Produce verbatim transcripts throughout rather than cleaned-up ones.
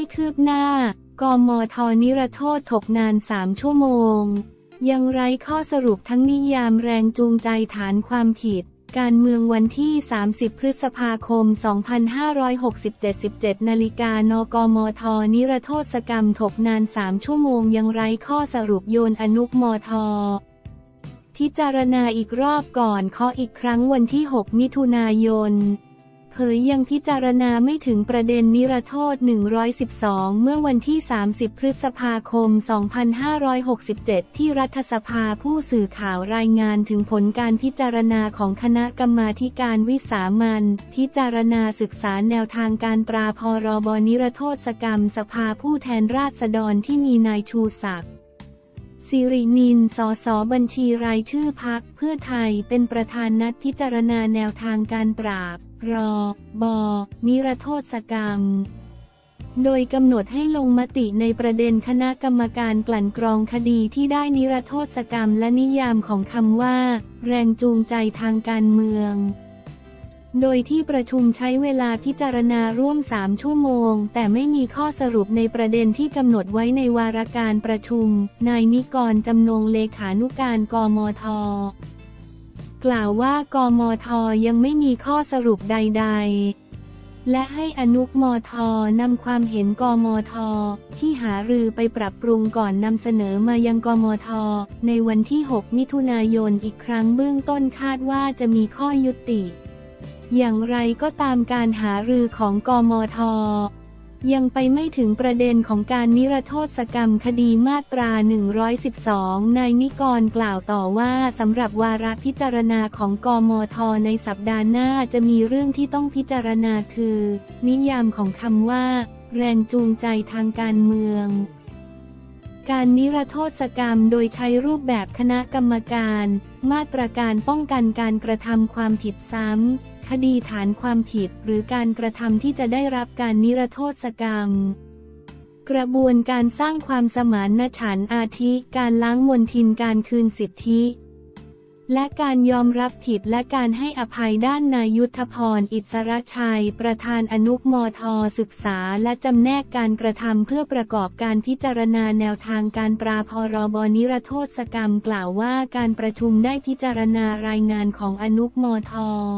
คืบหน้ากมท.นิรโทษถกนานสามชั่วโมงยังไร้ข้อสรุปทั้งนิยามแรงจูงใจฐานความผิดการเมืองวันที่สามสิบพฤษภาคมสองพันห้าร้อยหกสิบเจ็ด สิบเจ็ดนาฬิกานกมท.นิรโทษกรรมถกนานสามชั่วโมงยังไร้ข้อสรุปโยนอนุมท.พิจารณาอีกรอบก่อนเคาะอีกครั้งวันที่หกมิถุนายนเผยยังพิจารณาไม่ถึงประเด็นนิรโทษหนึ่งร้อยสิบสองเมื่อวันที่สามสิบพฤษภาคมสองพันห้าร้อยหกสิบเจ็ดที่รัฐสภาผู้สื่อข่าวรายงานถึงผลการพิจารณาของคณะกรรมาธิการวิสามัญพิจารณาศึกษาแนวทางการตราพรบนิรโทษกรรมสภาผู้แทนราษฎรที่มีนายชูศักดิ์สิรินิน สส.บัญชีรายชื่อพรรคเพื่อไทยเป็นประธานนัดพิจารณาแนวทางการปราบรบนิรโทษกรรมโดยกำหนดให้ลงมติในประเด็นคณะกรรมการกลั่นกรองคดีที่ได้นิรโทษกรรมและนิยามของคำว่าแรงจูงใจทางการเมืองโดยที่ประชุมใช้เวลาพิจารณาร่วมสามชั่วโมงแต่ไม่มีข้อสรุปในประเด็นที่กำหนดไว้ในวาระการประชุมนายนิกรจำนงเลขานุการกมท.กล่าวว่ากมท.ยังไม่มีข้อสรุปใดๆและให้อนุมท.นำความเห็นกมท.ที่หารือไปปรับปรุงก่อนนำเสนอมายังกมท.ในวันที่หกมิถุนายนอีกครั้งเบื้องต้นคาดว่าจะมีข้อยุติอย่างไรก็ตามการหารือของกมท.ยังไปไม่ถึงประเด็นของการนิรโทษกรรมคดีมาตราหนึ่งร้อยสิบสองนายนิกรกล่าวต่อว่าสำหรับวาระพิจารณาของกมท.ในสัปดาห์หน้าจะมีเรื่องที่ต้องพิจารณาคือนิยามของคำว่าแรงจูงใจทางการเมืองการนิรโทษกรรมโดยใช้รูปแบบคณะกรรมการมาตรการป้องกันการกระทำความผิดซ้ำคดีฐานความผิดหรือการกระทำที่จะได้รับการนิรโทษกรรมกระบวนการสร้างความสมานฉันท์อาทิการล้างมลทินการคืนสิทธิและการยอมรับผิดและการให้อภัยด้านนายยุทธพรอิสรชัยประธานอนุมท.ศึกษาและจำแนกการกระทำเพื่อประกอบการพิจารณาแนวทางการตราพรบนิรโทษกรรมกล่าวว่าการประชุมได้พิจารณารายงานของอนุมท.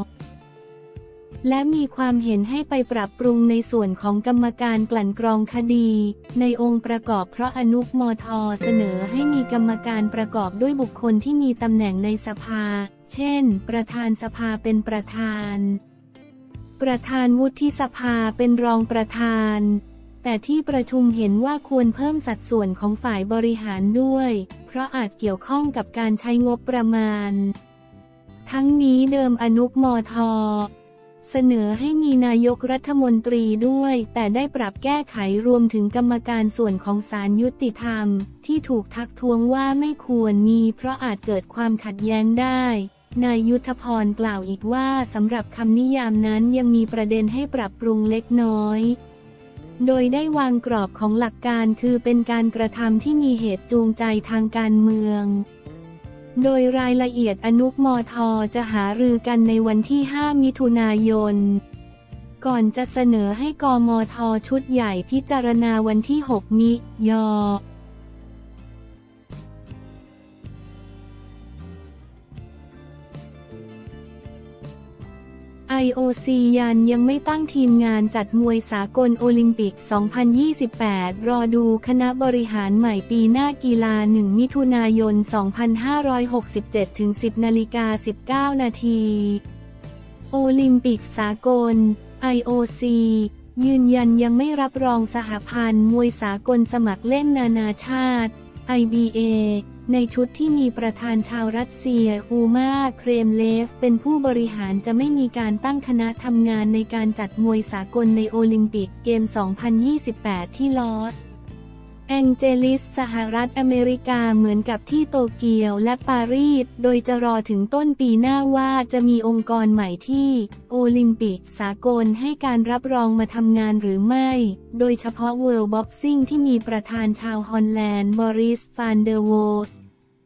และมีความเห็นให้ไปปรับปรุงในส่วนของกรรมการกลั่นกรองคดีในองค์ประกอบเพราะอนุมท.เสนอให้มีกรรมการประกอบด้วยบุคคลที่มีตำแหน่งในสภาเช่นประธานสภาเป็นประธานประธานวุฒิสภาเป็นรองประธานแต่ที่ประชุมเห็นว่าควรเพิ่มสัดส่วนของฝ่ายบริหารด้วยเพราะอาจเกี่ยวข้องกับการใช้งบประมาณทั้งนี้เดิมอนุมท.เสนอให้มีนายกรัฐมนตรีด้วยแต่ได้ปรับแก้ไขรวมถึงกรรมการส่วนของศาลยุติธรรมที่ถูกทักท้วงว่าไม่ควรมีเพราะอาจเกิดความขัดแย้งได้นายยุทธพรกล่าวอีกว่าสำหรับคำนิยามนั้นยังมีประเด็นให้ปรับปรุงเล็กน้อยโดยได้วางกรอบของหลักการคือเป็นการกระทำที่มีเหตุจูงใจทางการเมืองโดยรายละเอียดอนุมท.จะหารือกันในวันที่ห้ามิถุนายนก่อนจะเสนอให้กมท.ชุดใหญ่พิจารณาวันที่หกมิยอไอ โอ ซี ยันยังไม่ตั้งทีมงานจัดมวยสากลโอลิมปิก สองพันยี่สิบแปด รอดูคณะบริหารใหม่ปีหน้ากีฬา หนึ่ง มิถุนายน สองพันห้าร้อยหกสิบเจ็ด ถึง สิบ นาฬิกา สิบเก้า นาที โอลิมปิกสากล ไอ โอ ซี ยืนยันยังไม่รับรองสหพันธ์มวยสากลสมัครเล่นนานาชาติ ไอ บี เอ ในชุดที่มีประธานชาวรัสเซียอูมาเครมเลฟเป็นผู้บริหารจะไม่มีการตั้งคณะทำงานในการจัดมวยสากลในโอลิมปิกเกม สองพันยี่สิบแปด ที่ลอสแองเจลิสสหรัฐอเมริกาเหมือนกับที่โตเกียวและปารีสโดยจะรอถึงต้นปีหน้าว่าจะมีองค์กรใหม่ที่โอลิมปิกสากลให้การรับรองมาทำงานหรือไม่โดยเฉพาะ World Boxing ที่มีประธานชาวฮอลแลนด์บอริส ฟานเดอร์โวส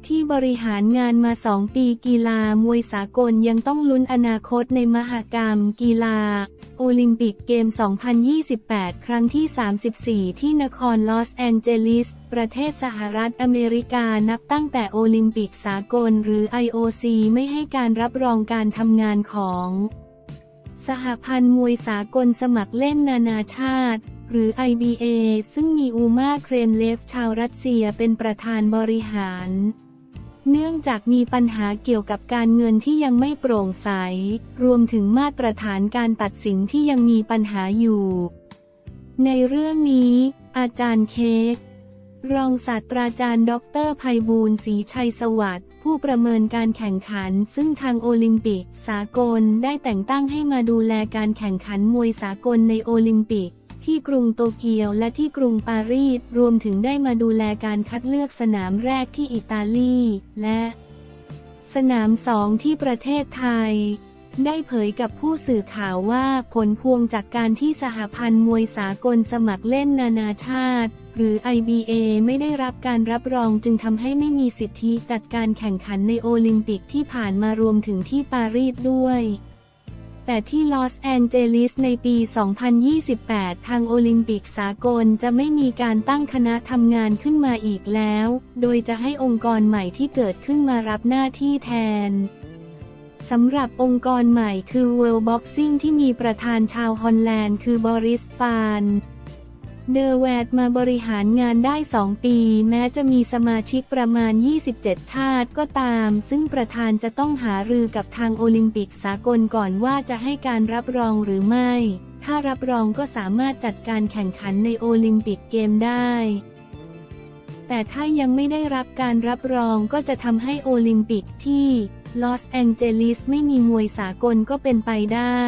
ที่บริหารงานมาสองปีกีฬามวยสากลยังต้องลุ้นอนาคตในมหกรรมกีฬาโอลิมปิกเกม สองพันยี่สิบแปด ครั้งที่ สามสิบสี่ ที่นครลอสแองเจลิสประเทศสหรัฐอเมริกานับตั้งแต่โอลิมปิกสากลหรือ ไอ โอ ซี ไม่ให้การรับรองการทำงานของสหพันธ์มวยสากลสมัครเล่นนานาชาติหรือ ไอ บี เอ ซึ่งมีอูมาเครมเลฟชาวรัสเซียเป็นประธานบริหารเนื่องจากมีปัญหาเกี่ยวกับการเงินที่ยังไม่โปร่งใสรวมถึงมาตรฐานการตัดสินที่ยังมีปัญหาอยู่ในเรื่องนี้อาจารย์เค้กรองศาสตราจารย์ดรไพบูลย์ศรีชัยสวัสดิ์ผู้ประเมินการแข่งขันซึ่งทางโอลิมปิกสากลได้แต่งตั้งให้มาดูแลการแข่งขันมวยสากลในโอลิมปิกที่กรุงโตเกียวและที่กรุงปารีสรวมถึงได้มาดูแลการคัดเลือกสนามแรกที่อิตาลีและสนามสองที่ประเทศไทยได้เผยกับผู้สื่อข่าวว่าผลพวงจากการที่สหพันธ์มวยสากลสมัครเล่นนานาชาติหรือ ไอ บี เอ ไม่ได้รับการรับรองจึงทำให้ไม่มีสิทธิจัดการแข่งขันในโอลิมปิกที่ผ่านมารวมถึงที่ปารีสด้วยแต่ที่ลอสแองเจลิสในปี สองพันยี่สิบแปด ทางโอลิมปิกสากลจะไม่มีการตั้งคณะทำงานขึ้นมาอีกแล้วโดยจะให้องค์กรใหม่ที่เกิดขึ้นมารับหน้าที่แทนสำหรับองค์กรใหม่คือ World Boxing ที่มีประธานชาวฮอลแลนด์คือบอริส ปานเดอแวดมาบริหารงานได้สองปีแม้จะมีสมาชิกประมาณยี่สิบเจ็ดชาติก็ตามซึ่งประธานจะต้องหารือกับทางโอลิมปิกสากลก่อนว่าจะให้การรับรองหรือไม่ถ้ารับรองก็สามารถจัดการแข่งขันในโอลิมปิกเกมได้แต่ถ้ายังไม่ได้รับการรับรองก็จะทำให้โอลิมปิกที่ลอสแองเจลิสไม่มีมวยสากลก็เป็นไปได้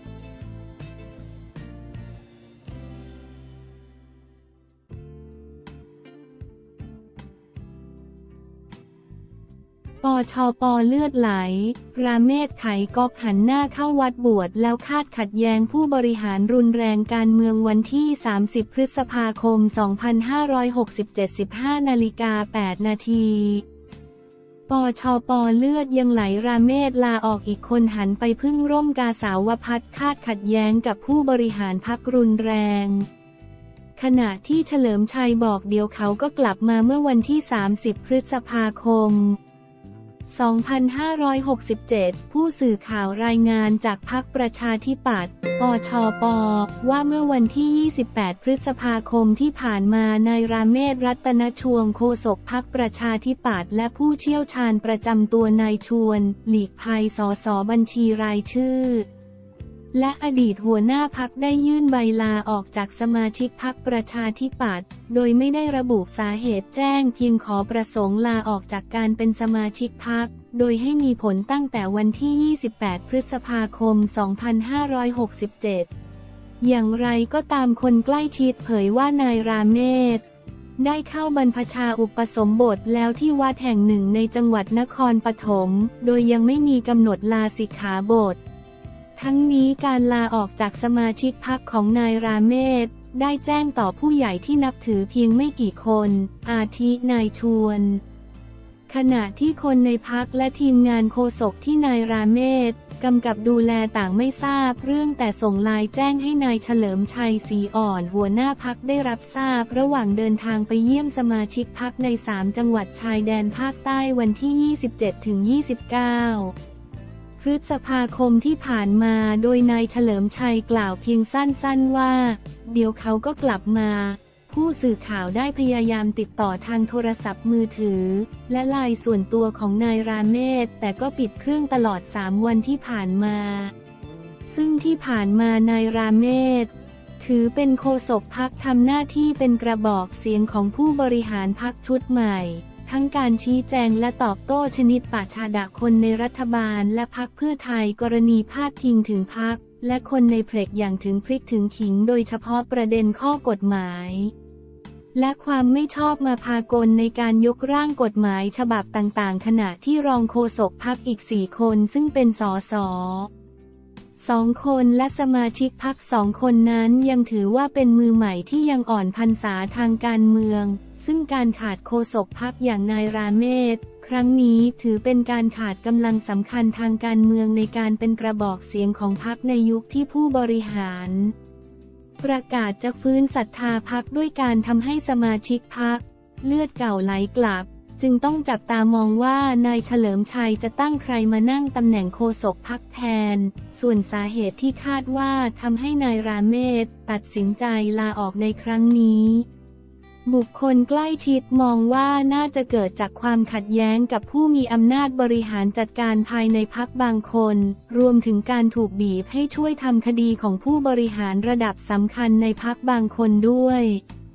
ปชป.เลือดไหลราเมศไขก๊อกหันหน้าเข้าวัดบวชแล้วคาดขัดแย้งผู้บริหารรุนแรงการเมืองวันที่ สามสิบ พฤษภาคม สองพันห้าร้อยหกสิบเจ็ด สิบห้านาฬิกาแปดนาทีปชป.เลือดยังไหลราเมศลาออกอีกคนหันไปพึ่งร่มกาสาวพัฒน์คาดขัดแย้งกับผู้บริหารพรรครุนแรงขณะที่เฉลิมชัยบอกเดี๋ยวเขาก็กลับมาเมื่อวันที่ สามสิบ พฤษภาคมสองพันห้าร้อยหกสิบเจ็ด ผู้สื่อข่าวรายงานจากพรรคประชาธิปัตย์ ปชป.ว่าเมื่อวันที่ ยี่สิบแปด พฤษภาคมที่ผ่านมานายราเมศรัตนชวงโฆษกพรรคประชาธิปัตย์และผู้เชี่ยวชาญประจำตัวนายชวนหลีกภัยสสบัญชีรายชื่อและอดีตหัวหน้าพรรคได้ยื่นใบลาออกจากสมาชิกพรรคประชาธิปัตย์โดยไม่ได้ระบุสาเหตุแจ้งเพียงขอประสงค์ลาออกจากการเป็นสมาชิกพรรคโดยให้มีผลตั้งแต่วันที่ ยี่สิบแปด พฤษภาคม สองพันห้าร้อยหกสิบเจ็ด อย่างไรก็ตามคนใกล้ชิดเผยว่านายราเมศได้เข้าบรรพชาอุปสมบทแล้วที่วัดแห่งหนึ่งในจังหวัดนครปฐมโดยยังไม่มีกำหนดลาสิกขาบททั้งนี้การลาออกจากสมาชิกพรรคของนายราเมศได้แจ้งต่อผู้ใหญ่ที่นับถือเพียงไม่กี่คนอาทินายชวนขณะที่คนในพรรคและทีมงานโฆษกที่นายราเมศกำกับดูแลต่างไม่ทราบเรื่องแต่ส่งไลน์แจ้งให้นายเฉลิมชัยศรีอ่อนหัวหน้าพรรคได้รับทราบระหว่างเดินทางไปเยี่ยมสมาชิกพรรคในสามจังหวัดชายแดนภาคใต้วันที่ ยี่สิบเจ็ดถึงยี่สิบเก้าพฤษภาคมที่ผ่านมาโดยนายเฉลิมชัยกล่าวเพียงสั้นๆว่าเดี๋ยวเขาก็กลับมาผู้สื่อข่าวได้พยายามติดต่อทางโทรศัพท์มือถือและไลน์ส่วนตัวของนายราเมศแต่ก็ปิดเครื่องตลอดสามวันที่ผ่านมาซึ่งที่ผ่านมานายราเมศถือเป็นโฆษกพรรคทำหน้าที่เป็นกระบอกเสียงของผู้บริหารพรรคชุดใหม่ทั้งการชี้แจงและตอบโต้ชนิดปาชาดะคนในรัฐบาลและพรรคเพื่อไทยกรณีพาดพิงถึงพรรคและคนในเพลกอย่างถึงพริกถึงขิงโดยเฉพาะประเด็นข้อกฎหมายและความไม่ชอบมาพากลในการยกร่างกฎหมายฉบับต่างๆขณะที่รองโฆษกพรรคอีกสี่คนซึ่งเป็นสสสองคนและสมาชิกพรรคสองคนนั้นยังถือว่าเป็นมือใหม่ที่ยังอ่อนพรรษาทางการเมืองซึ่งการขาดโฆษกพรรคอย่างนายราเมศครั้งนี้ถือเป็นการขาดกำลังสำคัญทางการเมืองในการเป็นกระบอกเสียงของพรรคในยุคที่ผู้บริหารประกาศจะฟื้นศรัทธาพรรคด้วยการทำให้สมาชิกพรรคเลือดเก่าไหลกลับจึงต้องจับตามองว่านายเฉลิมชัยจะตั้งใครมานั่งตำแหน่งโฆษกพรรคแทนส่วนสาเหตุที่คาดว่าทำให้นายราเมศตัดสินใจลาออกในครั้งนี้บุคคลใกล้ชิดมองว่าน่าจะเกิดจากความขัดแย้งกับผู้มีอำนาจบริหารจัดการภายในพรรคบางคนรวมถึงการถูกบีบให้ช่วยทำคดีของผู้บริหารระดับสำคัญในพรรคบางคนด้วย